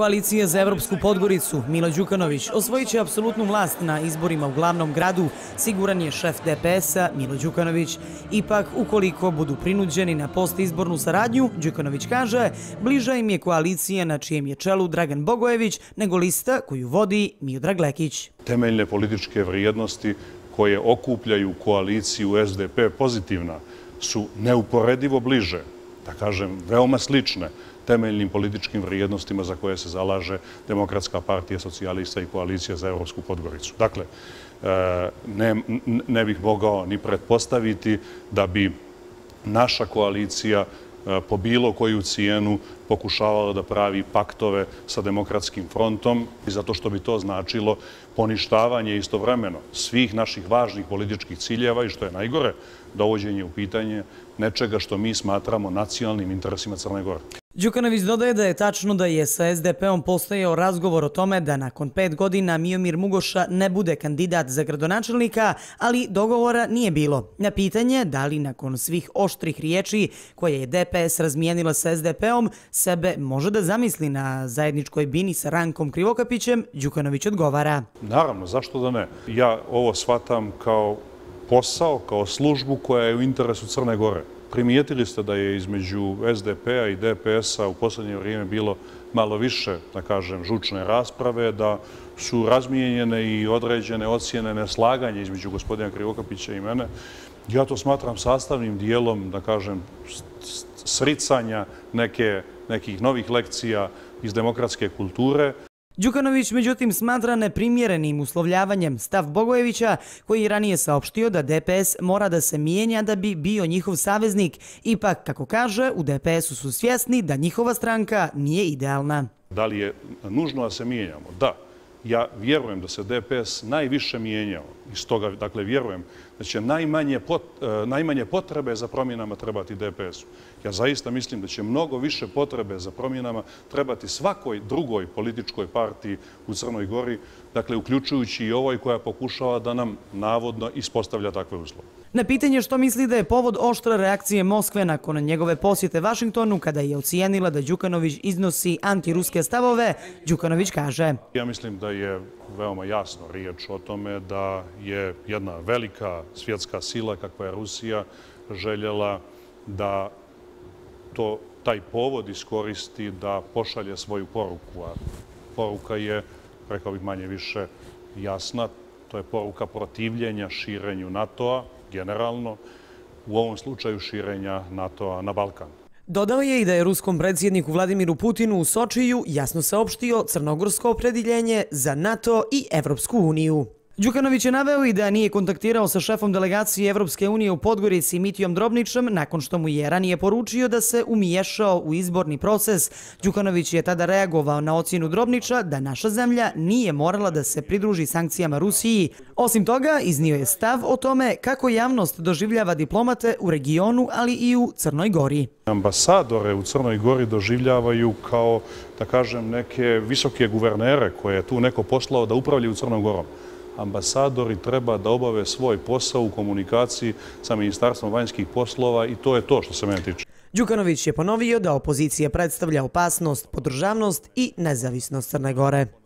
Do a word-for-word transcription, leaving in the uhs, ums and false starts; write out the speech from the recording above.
koalicije za Evropsku Podgoricu, Milo Đukanović, osvojit će apsolutnu vlast na izborima u glavnom gradu, siguran je šef D P S-a Milo Đukanović. Ipak, ukoliko budu prinuđeni na postizbornu saradnju, Đukanović kaže, bliža im je koalicija na čijem je čelu Dragan Bogojević nego lista koju vodi Miodrag Lekić. Temeljne političke vrijednosti koje okupljaju koaliciju S D P pozitivna su neuporedivo bliže, da kažem, veoma slične temeljnim političkim vrijednostima za koje se zalaže Demokratska partija socijalista i koalicija za Evropsku Podgoricu. Dakle, ne, ne bih mogao ni pretpostaviti da bi naša koalicija po bilo koju cijenu pokušavala da pravi paktove sa Demokratskim frontom, zato što bi to značilo poništavanje istovremeno svih naših važnih političkih ciljeva i, što je najgore, dovođenje u pitanje nečega što mi smatramo nacionalnim interesima Crne Gore. Đukanović dodaje da je tačno da je sa S D P-om postojao razgovor o tome da nakon pet godina Miomir Mugoša ne bude kandidat za gradonačelnika, ali dogovora nije bilo. Na pitanje da li nakon svih oštrih riječi koje je D P S razmijenila sa S D P-om sebe može da zamisli na zajedničkoj bini sa Rankom Krivokapićem, Đukanović odgovara. Naravno, zašto da ne? Ja ovo shvatam kao posao, kao službu koja je u interesu Crne Gore. Primijetili ste da je između S D P-a i D P S-a u posljednje vrijeme bilo malo više, da kažem, žučne rasprave, da su razmijenjene i određene ocjene neslaganja između gospodina Krivokapića i mene. Ja to smatram sastavnim dijelom, da kažem, sricanja neke, nekih novih lekcija iz demokratske kulture. Đukanović, međutim, smatra neprimjerenim uslovljavanjem stav Bogojevića, koji je ranije saopštio da D P S mora da se mijenja da bi bio njihov saveznik. Ipak, kako kaže, u D P S-u su svjesni da njihova stranka nije idealna. Da li je nužno da se mijenjamo? Da. Ja vjerujem da se D P S najviše mijenjao. Iz toga, dakle, vjerujem da će najmanje, pot, najmanje potrebe za promjenama trebati D P S-u. Ja zaista mislim da će mnogo više potrebe za promjenama trebati svakoj drugoj političkoj partiji u Crnoj Gori, dakle, uključujući i ovoj koja pokušava da nam navodno ispostavlja takve uslove. Na pitanje što misli da je povod oštre reakcije Moskve nakon njegove posjete Vašingtonu, kada je ocijenila da Đukanović iznosi antiruske stavove, Đukanović kaže: Ja mislim da je veoma jasno riječ o tome da je jedna velika svjetska sila kakva je Rusija željela da to, taj povod iskoristi da pošalje svoju poruku. A poruka je, rekao bih, manje više jasna. To je poruka protivljenja širenju NATO-a, generalno, u ovom slučaju širenja NATO-a na Balkan. Dodao je i da je ruskom predsjedniku Vladimiru Putinu u Sočiju jasno saopštio crnogorsko opredjeljenje za NATO i Evropsku uniju. Đukanović je naveo i da nije kontaktirao sa šefom delegacije Evropske unije u Podgorici Mitijom Drobničem nakon što mu je ranije poručio da se umiješao u izborni proces. Đukanović je tada reagovao na ocjenu Drobniča da naša zemlja nije morala da se pridruži sankcijama Rusiji. Osim toga, iznio je stav o tome kako javnost doživljava diplomate u regionu, ali i u Crnoj Gori. Ambasadore u Crnoj Gori doživljavaju kao, da kažem, neke visoke guvernere koje je tu neko poslao da upravljaju Crnom Gorom. Ambasadori treba da obave svoj posao u komunikaciji sa Ministarstvom vanjskih poslova i to je to što se mene tiče. Đukanović je ponovio da opozicija predstavlja opasnost po državnost i nezavisnost Crne Gore.